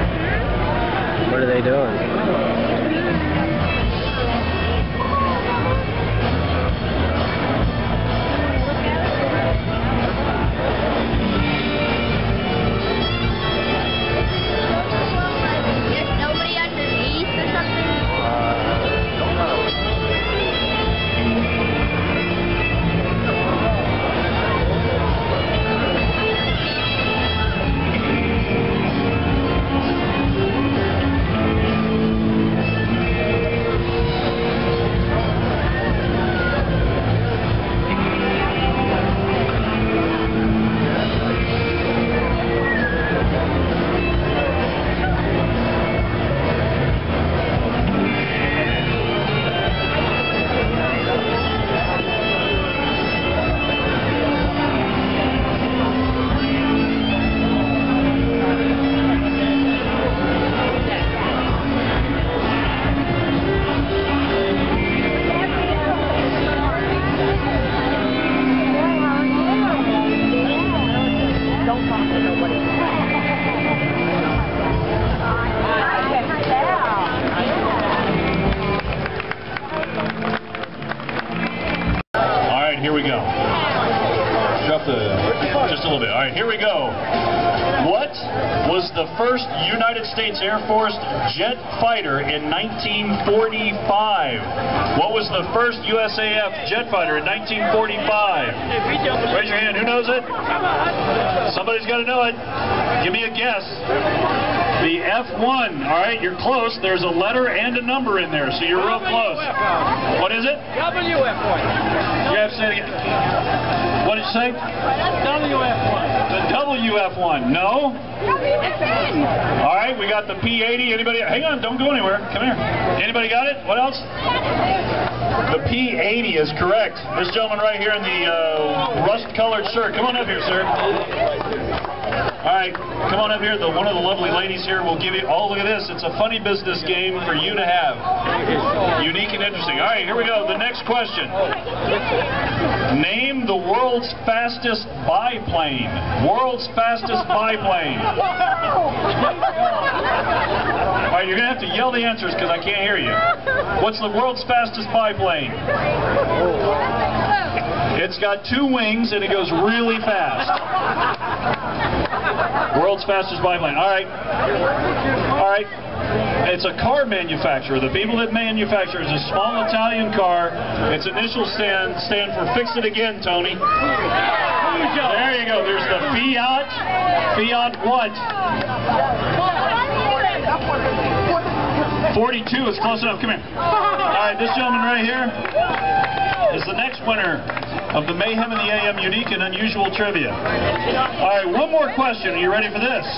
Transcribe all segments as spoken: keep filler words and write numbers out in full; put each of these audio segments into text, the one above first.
What are they doing? Here we go. Drop the, just a little bit. All right, here we go. What was the first United States Air Force jet fighter in nineteen forty-five? What was the first U S A F jet fighter in nineteen forty-five? Raise your hand. Who knows it? Somebody's got to know it. Give me a guess. The F one. All right, you're close. There's a letter and a number in there, so you're real close. What is it? W F one. You have to say it again. What did you say? W F one. The W F one. No? All right, we got the P eighty. Anybody? Hang on, don't go anywhere. Come here. Anybody got it? What else? The P eighty is correct. This gentleman right here in the uh, rust-colored shirt. Come on up here, sir. All right, come on up here. The, one of the lovely ladies here will give you, oh, look at this. It's a funny business game for you to have. Unique and interesting. All right, here we go. The next question. Name the world's fastest biplane. World's fastest biplane. All right, you're going to have to yell the answers because I can't hear you. What's the world's fastest biplane? It's got two wings and it goes really fast. World's fastest biplane. All right. All right. It's a car manufacturer. The people that manufacture is a small Italian car. Its initials stand stand for fix it again, Tony. There you go. There's the Fiat. Fiat what? forty-two is close enough. Come here. All right, this gentleman right here is the next winner of the Mayhem in the A M Unique and Unusual Trivia. All right, one more question. Are you ready for this?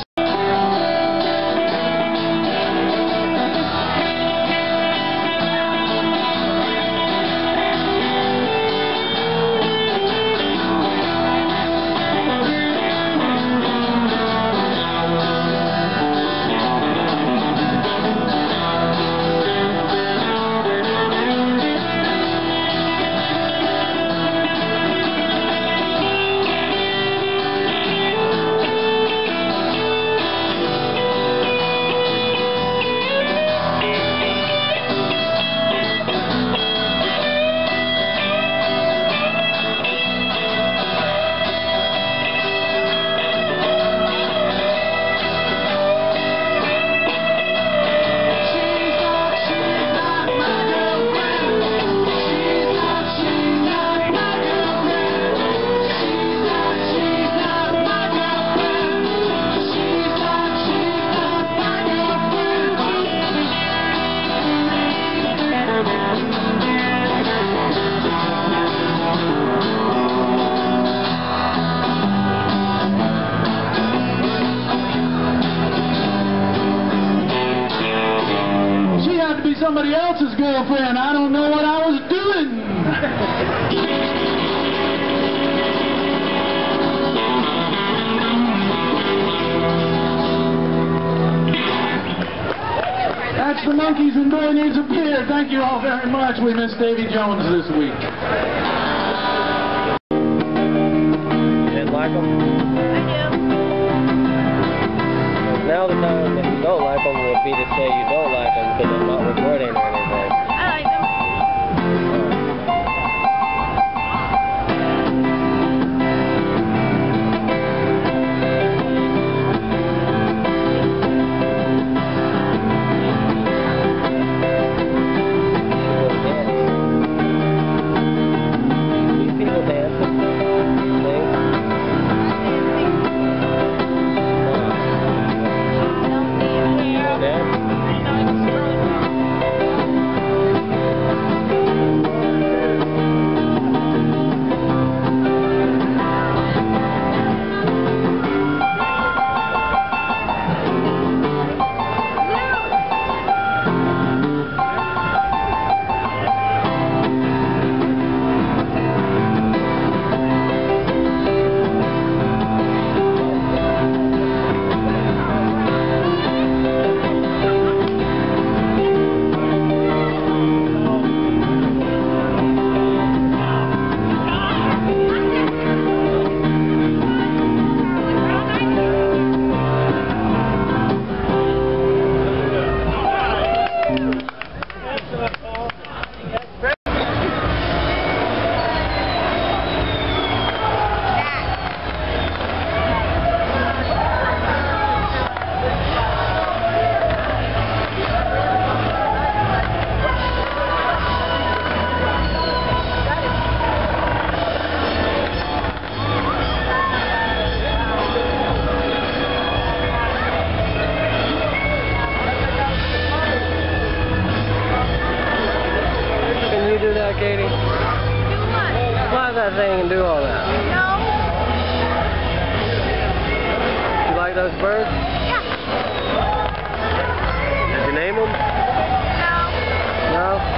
Somebody else's girlfriend. I don't know what I was doing. That's the Monkeys and Boy Needs a Beer. Thank you all very much. We missed Davy Jones this week. Didn't like them? I do. Now the time that you don't like them would be to say you don't like them because I'm not recording or anything. I like them. Do that, Katie? Do what? Fly that thing and do all that. No. You like those birds? Yeah. Did you name them? No. No?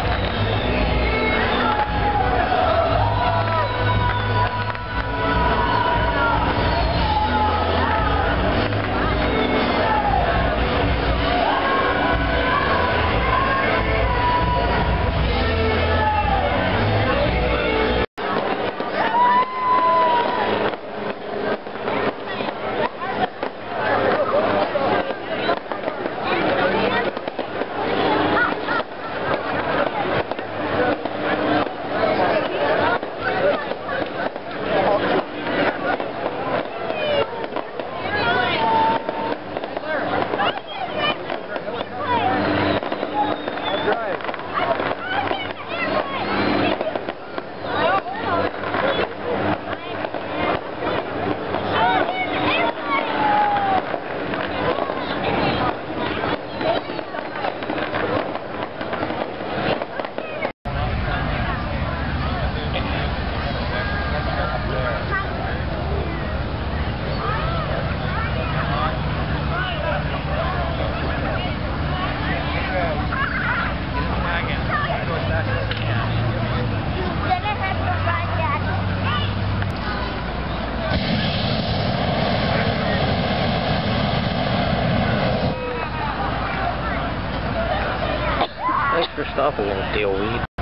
Thanks for stopping there, Dale Weed.